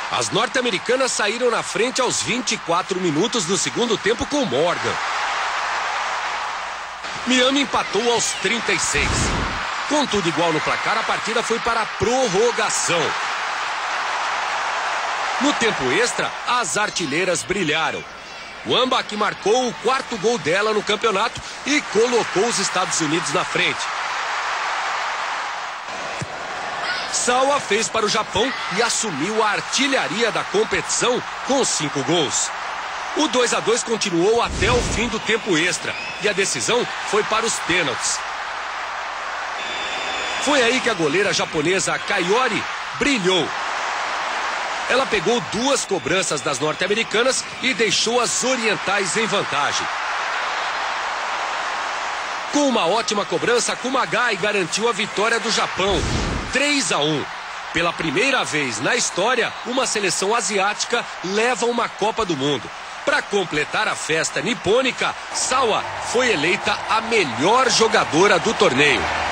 As norte-americanas saíram na frente aos 24 minutos do segundo tempo com Morgan. Miami empatou aos 36. Com tudo igual no placar, a partida foi para a prorrogação. No tempo extra, as artilheiras brilharam. Wamba, que marcou o 4º gol dela no campeonato e colocou os Estados Unidos na frente. Sawa fez para o Japão e assumiu a artilharia da competição com 5 gols. O 2-2 continuou até o fim do tempo extra e a decisão foi para os pênaltis. Foi aí que a goleira japonesa Kaiori brilhou. Ela pegou 2 cobranças das norte-americanas e deixou as orientais em vantagem. Com uma ótima cobrança, Kumagai garantiu a vitória do Japão, 3-1. Pela primeira vez na história, uma seleção asiática leva uma Copa do Mundo. Para completar a festa nipônica, Sawa foi eleita a melhor jogadora do torneio.